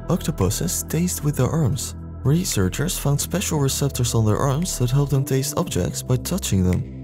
Octopuses taste with their arms. Researchers found special receptors on their arms that help them taste objects by touching them.